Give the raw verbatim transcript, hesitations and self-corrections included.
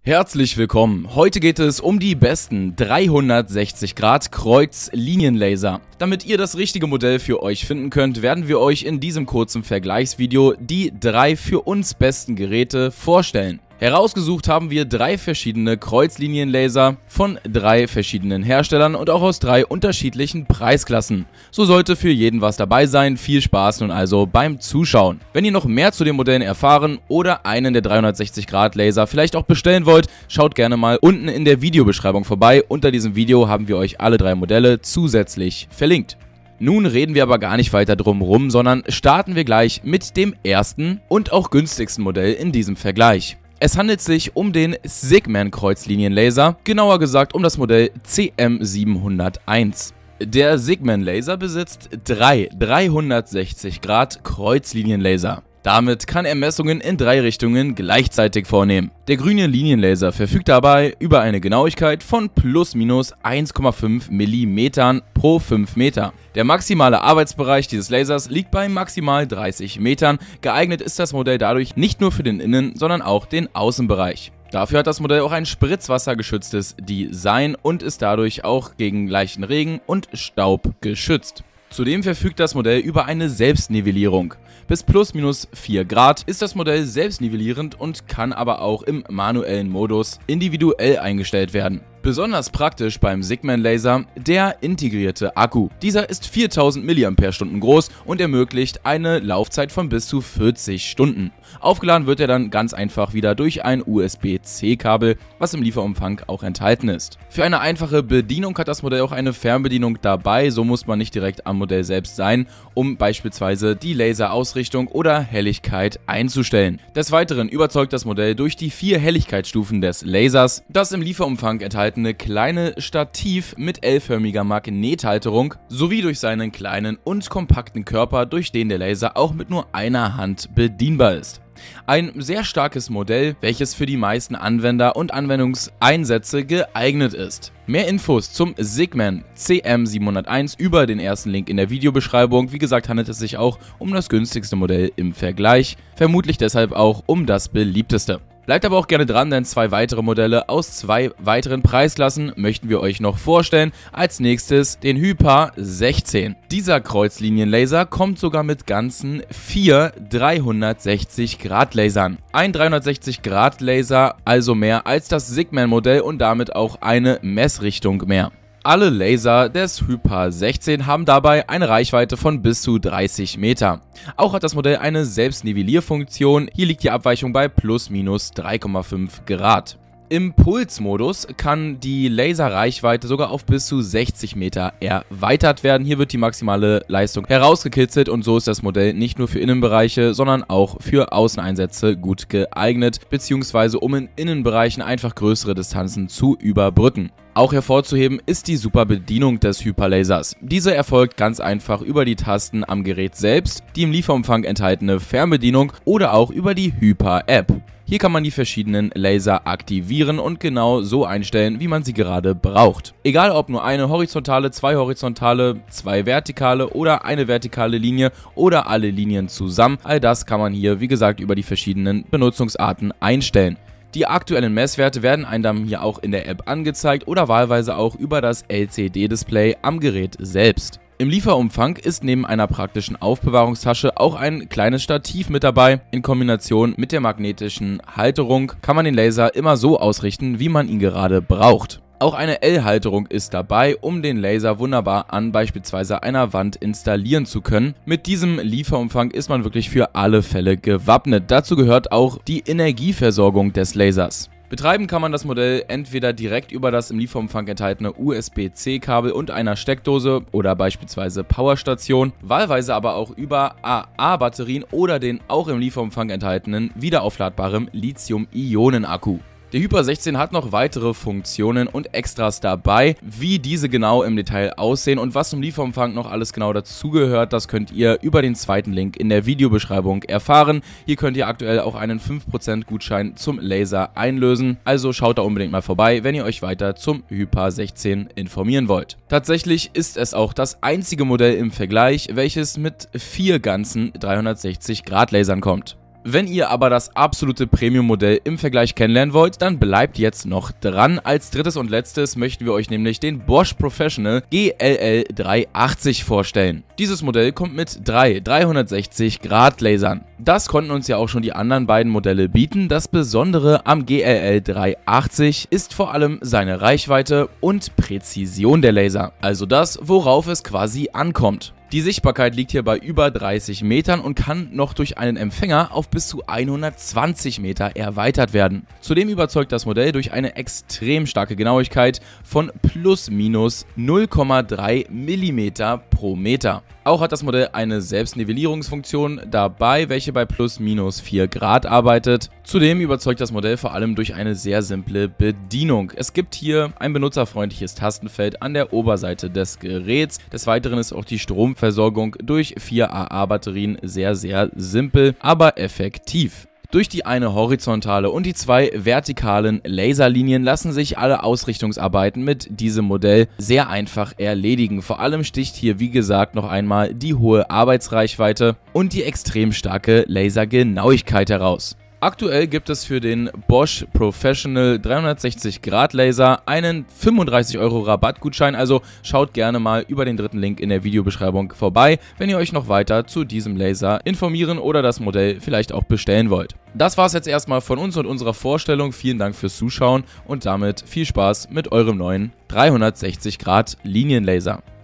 Herzlich willkommen. Heute geht es um die besten dreihundertsechzig Grad Kreuzlinienlaser. Damit ihr das richtige Modell für euch finden könnt, werden wir euch in diesem kurzen Vergleichsvideo die drei für uns besten Geräte vorstellen. Herausgesucht haben wir drei verschiedene Kreuzlinienlaser von drei verschiedenen Herstellern und auch aus drei unterschiedlichen Preisklassen. So sollte für jeden was dabei sein. Viel Spaß nun also beim Zuschauen. Wenn ihr noch mehr zu den Modellen erfahren oder einen der dreihundertsechzig Grad Laser vielleicht auch bestellen wollt, schaut gerne mal unten in der Videobeschreibung vorbei. Unter diesem Video haben wir euch alle drei Modelle zusätzlich verlinkt. Nun reden wir aber gar nicht weiter drum rum, sondern starten wir gleich mit dem ersten und auch günstigsten Modell in diesem Vergleich. Es handelt sich um den Sigman Kreuzlinienlaser, genauer gesagt um das Modell C M siebenhunderteins. Der Sigman Laser besitzt drei dreihundertsechzig Grad Kreuzlinienlaser. Damit kann er Messungen in drei Richtungen gleichzeitig vornehmen. Der grüne Linienlaser verfügt dabei über eine Genauigkeit von plus minus eins Komma fünf Millimetern pro fünf Meter. Der maximale Arbeitsbereich dieses Lasers liegt bei maximal dreißig Metern. Geeignet ist das Modell dadurch nicht nur für den Innen-, sondern auch den Außenbereich. Dafür hat das Modell auch ein spritzwassergeschütztes Design und ist dadurch auch gegen leichten Regen und Staub geschützt. Zudem verfügt das Modell über eine Selbstnivellierung. Bis plus minus vier Grad ist das Modell selbstnivellierend und kann aber auch im manuellen Modus individuell eingestellt werden. Besonders praktisch beim Sigman Laser der integrierte Akku. Dieser ist viertausend Milliampere-Stunden groß und ermöglicht eine Laufzeit von bis zu vierzig Stunden. Aufgeladen wird er dann ganz einfach wieder durch ein U S B C Kabel, was im Lieferumfang auch enthalten ist. Für eine einfache Bedienung hat das Modell auch eine Fernbedienung dabei, so muss man nicht direkt am Modell selbst sein, um beispielsweise die Laserausrichtung oder Helligkeit einzustellen. Des Weiteren überzeugt das Modell durch die vier Helligkeitsstufen des Lasers, das im Lieferumfang enthalten eine kleine Stativ mit L-förmiger Magnethalterung sowie durch seinen kleinen und kompakten Körper, durch den der Laser auch mit nur einer Hand bedienbar ist. Ein sehr starkes Modell, welches für die meisten Anwender und Anwendungseinsätze geeignet ist. Mehr Infos zum Sigman C M siebenhunderteins über den ersten Link in der Videobeschreibung. Wie gesagt, handelt es sich auch um das günstigste Modell im Vergleich, vermutlich deshalb auch um das beliebteste. Bleibt aber auch gerne dran, denn zwei weitere Modelle aus zwei weiteren Preisklassen möchten wir euch noch vorstellen. Als nächstes den Hyper sechzehn. Dieser Kreuzlinienlaser kommt sogar mit ganzen vier dreihundertsechzig Grad Lasern. Ein dreihundertsechzig Grad Laser, also mehr als das Sigman Modell und damit auch eine Messrichtung mehr. Alle Laser des Hyper sechzehn haben dabei eine Reichweite von bis zu dreißig Meter. Auch hat das Modell eine Selbstnivellierfunktion. Hier liegt die Abweichung bei plus minus drei Komma fünf Grad. Im Pulsmodus kann die Laserreichweite sogar auf bis zu sechzig Meter erweitert werden. Hier wird die maximale Leistung herausgekitzelt und so ist das Modell nicht nur für Innenbereiche, sondern auch für Außeneinsätze gut geeignet, beziehungsweise um in Innenbereichen einfach größere Distanzen zu überbrücken. Auch hervorzuheben ist die super Bedienung des Hyperlasers. Diese erfolgt ganz einfach über die Tasten am Gerät selbst, die im Lieferumfang enthaltene Fernbedienung oder auch über die Hyper-App. Hier kann man die verschiedenen Laser aktivieren und genau so einstellen, wie man sie gerade braucht. Egal ob nur eine horizontale, zwei horizontale, zwei vertikale oder eine vertikale Linie oder alle Linien zusammen, all das kann man hier wie gesagt über die verschiedenen Benutzungsarten einstellen. Die aktuellen Messwerte werden einem dann hier auch in der App angezeigt oder wahlweise auch über das L C D-Display am Gerät selbst. Im Lieferumfang ist neben einer praktischen Aufbewahrungstasche auch ein kleines Stativ mit dabei. In Kombination mit der magnetischen Halterung kann man den Laser immer so ausrichten, wie man ihn gerade braucht. Auch eine L-Halterung ist dabei, um den Laser wunderbar an beispielsweise einer Wand installieren zu können. Mit diesem Lieferumfang ist man wirklich für alle Fälle gewappnet. Dazu gehört auch die Energieversorgung des Lasers. Betreiben kann man das Modell entweder direkt über das im Lieferumfang enthaltene U S B C Kabel und einer Steckdose oder beispielsweise Powerstation, wahlweise aber auch über A A-Batterien oder den auch im Lieferumfang enthaltenen wiederaufladbaren Lithium-Ionen-Akku. Der Hyper sechzehn hat noch weitere Funktionen und Extras dabei. Wie diese genau im Detail aussehen und was zum Lieferumfang noch alles genau dazugehört, das könnt ihr über den zweiten Link in der Videobeschreibung erfahren. Hier könnt ihr aktuell auch einen fünf Prozent Gutschein zum Laser einlösen, also schaut da unbedingt mal vorbei, wenn ihr euch weiter zum Hyper sechzehn informieren wollt. Tatsächlich ist es auch das einzige Modell im Vergleich, welches mit vier ganzen dreihundertsechzig Grad Lasern kommt. Wenn ihr aber das absolute Premium-Modell im Vergleich kennenlernen wollt, dann bleibt jetzt noch dran. Als drittes und letztes möchten wir euch nämlich den Bosch Professional G L L dreihundertachtzig vorstellen. Dieses Modell kommt mit drei dreihundertsechzig Grad Lasern. Das konnten uns ja auch schon die anderen beiden Modelle bieten. Das Besondere am G L L dreihundertachtzig ist vor allem seine Reichweite und Präzision der Laser, also das, worauf es quasi ankommt. Die Sichtbarkeit liegt hier bei über dreißig Metern und kann noch durch einen Empfänger auf bis zu hundertzwanzig Meter erweitert werden. Zudem überzeugt das Modell durch eine extrem starke Genauigkeit von plus minus null Komma drei Millimeter pro Meter. Auch hat das Modell eine Selbstnivellierungsfunktion dabei, welche bei plus minus vier Grad arbeitet. Zudem überzeugt das Modell vor allem durch eine sehr simple Bedienung. Es gibt hier ein benutzerfreundliches Tastenfeld an der Oberseite des Geräts. Des Weiteren ist auch die Stromversorgung durch vier A A-Batterien sehr, sehr simpel, aber effektiv. Durch die eine horizontale und die zwei vertikalen Laserlinien lassen sich alle Ausrichtungsarbeiten mit diesem Modell sehr einfach erledigen. Vor allem sticht hier, wie gesagt, noch einmal die hohe Arbeitsreichweite und die extrem starke Lasergenauigkeit heraus. Aktuell gibt es für den Bosch Professional dreihundertsechzig Grad Laser einen fünfunddreißig Euro Rabattgutschein, also schaut gerne mal über den dritten Link in der Videobeschreibung vorbei, wenn ihr euch noch weiter zu diesem Laser informieren oder das Modell vielleicht auch bestellen wollt. Das war es jetzt erstmal von uns und unserer Vorstellung. Vielen Dank fürs Zuschauen und damit viel Spaß mit eurem neuen dreihundertsechzig Grad Linienlaser.